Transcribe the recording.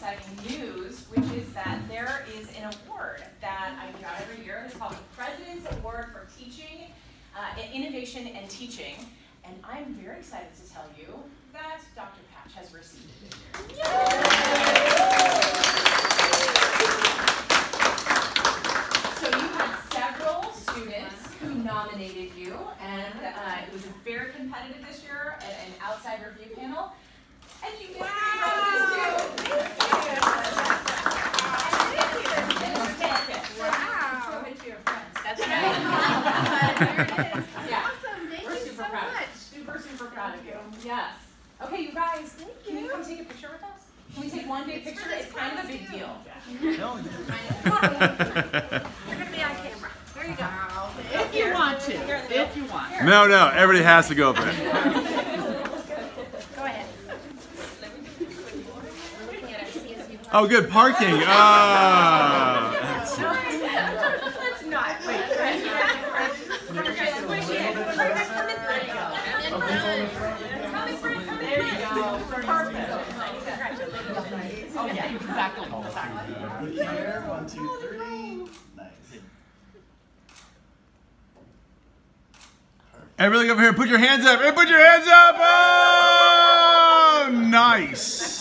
exciting news, which is that there is an award that I give out every year. It's called the President's Award for Teaching, Innovation and Teaching. And I'm very excited to tell you that Dr. Patch has received it this year. So you had several students who nominated you, and it was very competitive this year at an outside review panel. And you get roses too. Wow. Throw it to your friends. That's right. There it is. Yeah. Awesome. Thank you so much. Super proud of you. Yes. Okay, you guys, can you come take a picture with us? Can we take one big picture? It's kind of a big deal. No. You're going to be on camera. Here you go. If you want to. If you want. No. Everybody has to go for it. Go ahead. Oh, good parking. Let's not. Wait. There you go. Perfect. Oh, yeah, exactly. Here, 1, 2, 3. Nice. Everybody over here, put your hands up. Put your hands up. Oh, nice.